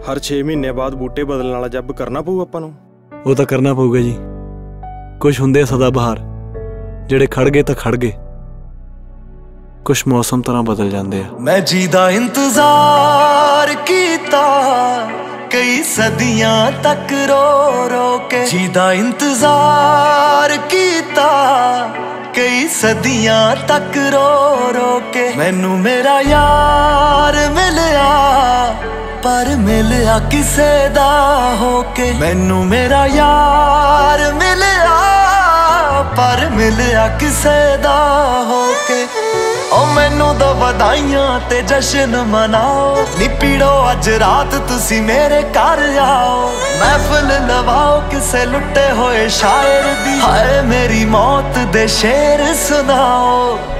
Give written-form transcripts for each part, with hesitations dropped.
हर 6 महीने बाद बूटे बदलने वाला जब करना पऊ आपां नूं। वो तो करना पऊगा जी। कुछ हुंदे सदा बहार जेड़े खड़ गए तो खड़ गए, कुछ मौसम तरह बदल जाते हैं। मैं जीदा इंतजार कीता कई सदियां तक रो रो के, जीदा इंतजार कीता कई सदियां तक रो रो के। मैनू मेरा यार मिलिया पर मिलिया किसे दा होके, मैनू मेरा यार मिलिया पर मिलिया किसे दा होके। ओ मैनू दो बधाइयां ते जश्न मनाओ, नी पीड़ो अज रात तुसी मेरे घर आओ। महफिल लवाओ किसे लुटे होए शायर दी, हाय मेरी मौत दे शेर सुनाओ।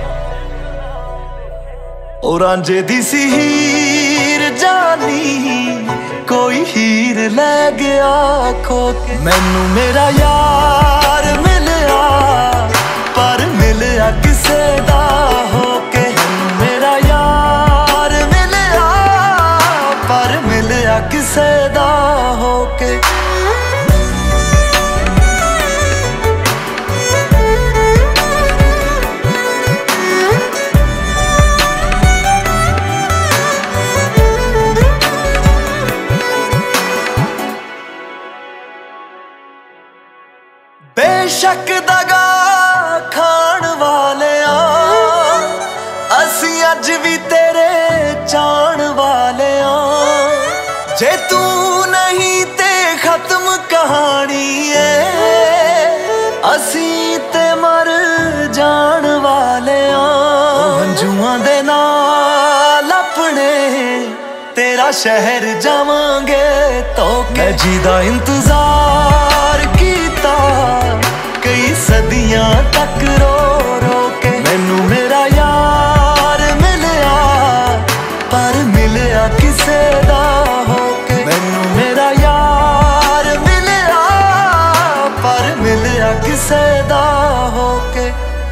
ओ रांझे दी सी हीर जानी कोई हीर ले गया खो के, मैनू मेरा यार मिलिया पर मिलिया किसे दा होके। मैनू मेरा यार मिलिया पर मिलिया किसे दा होके। बेशक दगा खान वाले असी अज भी तेरे चाण वाले जे तू नहीं ते खत्म कहानी है, असी ते मर जान वाले हंजुआं दे नाल अपने तेरा शहर जावांगे तो। मैं जीदा इंतजार कीता कई सदियां तक रो रो के, मैनू मेरा यार मिलिया पर मिलिया किसे दा होके। मैनू मेरा यार मिलिया पर मिलिया किसे दा होके।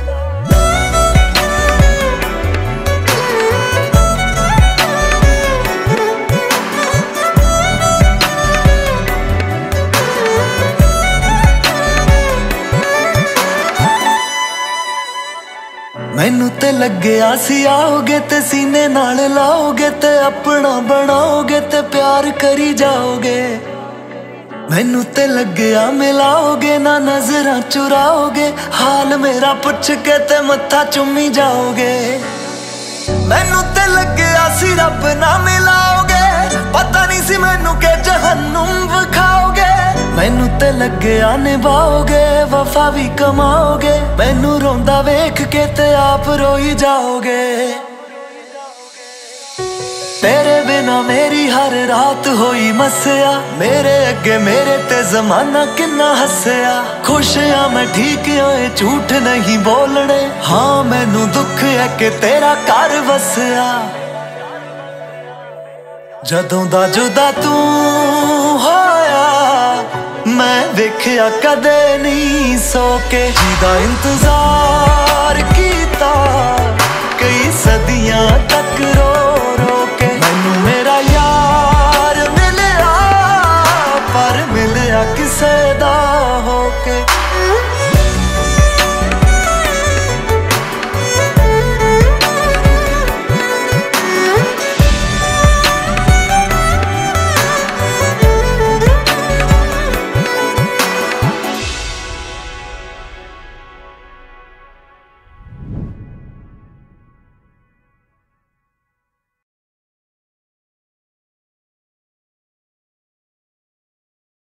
मैनू ते लग्या सी आओगे ते सीने नाल लाओगे ते अपना बनाओगे ते प्यार करी जाओगे। मैनू ते लग्या मिलाओगे ना नजरां चुराओगे, हाल मेरा पुछ के ते मत्था चुम्मी जाओगे। मैनू ते लग्या सी रब ना मिलाओगे, पता नहीं सी मैनू के जहन्नुम विखाओगे। मैनू ते लग्या निभाओगे वफा भी कमाओगे, मैनू रोंदा वेख के ते आप रोई जाओगे। तेरे बिना मेरी हर रात होई मस्या, मेरे अगे मेरे ते जमाना किन्ना हसया। खुश आ मैं ठीक होए झूठ नहीं बोलने, हाँ मैनू दुख है कि तेरा घर वसया। जदों दा जुदा तू होया मैं वेख्या कदे नहीं सो के, जीदा इंतजार कीता कई सदियां तक